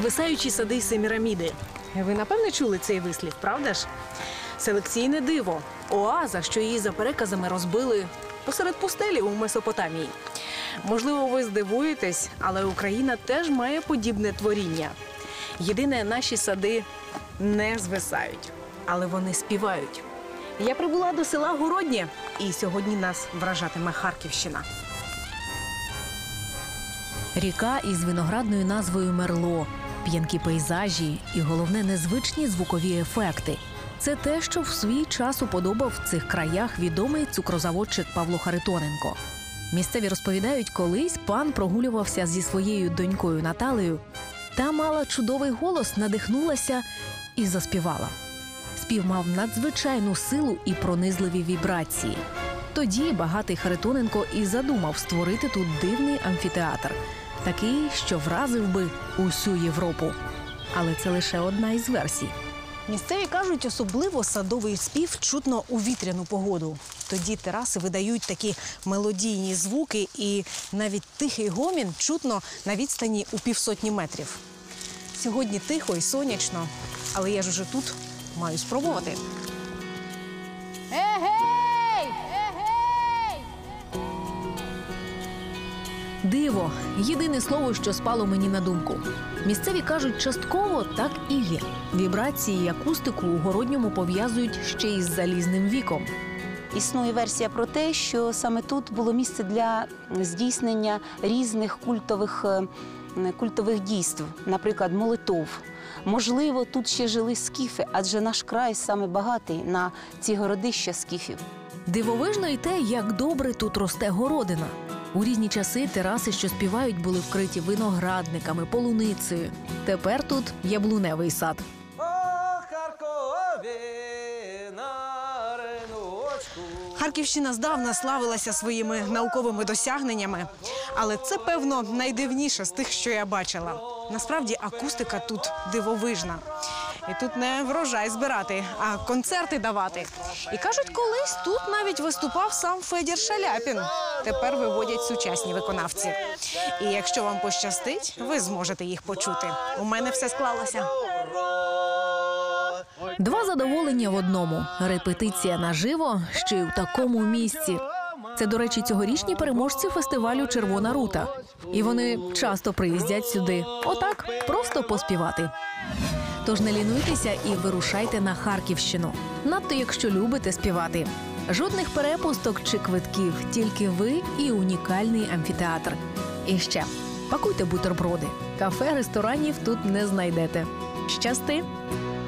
Звисаючі сади Семіраміди. Ви, напевне, чули цей вислів, правда ж? Селекційне диво. Оаза, що її за переказами розбили посеред пустелі у Месопотамії. Можливо, ви здивуєтесь, але Україна теж має подібне творіння. Єдине, наші сади не звисають, але вони співають. Я прибула до села Городнє, і сьогодні нас вражатиме Харківщина. Ріка із виноградною назвою Мерло, п'янкі пейзажі і, головне, незвичні звукові ефекти. Це те, що в свій час уподобав в цих краях відомий цукрозаводчик Павло Харитоненко. Місцеві розповідають, колись пан прогулювався зі своєю донькою Наталею. Та мала чудовий голос, надихнулася і заспівала. Спів мав надзвичайну силу і пронизливі вібрації. Тоді багатий Харитоненко і задумав створити тут дивний амфітеатр. Такий, що вразив би усю Європу. Але це лише одна із версій. Місцеві кажуть, особливо садовий спів чутно у вітряну погоду. Тоді тераси видають такі мелодійні звуки, і навіть тихий гомін чутно на відстані у 150 метрів. Сьогодні тихо і сонячно, але я ж уже тут маю спробувати. Егей! Егей! Диво – єдине слово, що спало мені на думку. Місцеві кажуть, частково так і є. Вібрації і акустику у Городньому пов'язують ще із залізним віком. Існує версія про те, що саме тут було місце для здійснення різних культових дійств, наприклад, молитов. Можливо, тут ще жили скіфи, адже наш край саме багатий на ці городища скіфів. Дивовижно й те, як добре тут росте городина. У різні часи тераси, що співають, були вкриті виноградниками, полуницею. Тепер тут яблуневий сад. Харківщина здавна славилася своїми науковими досягненнями, але це, певно, найдивніше з тих, що я бачила. Насправді, акустика тут дивовижна. І тут не врожай збирати, а концерти давати. І кажуть, колись тут навіть виступав сам Федір Шаляпін. Тепер виводять сучасні виконавці. І якщо вам пощастить, ви зможете їх почути. У мене все склалося. Два задоволення в одному. Репетиція наживо, ще й у такому місці. Це, до речі, цьогорічні переможці фестивалю «Червона рута». І вони часто приїздять сюди. Отак, просто поспівати. Тож не лінуйтеся і вирушайте на Харківщину. Надто, якщо любите співати. Жодних перепусток чи квитків, тільки ви і унікальний амфітеатр. І ще, пакуйте бутерброди. Кафе, ресторанів тут не знайдете. Щасти!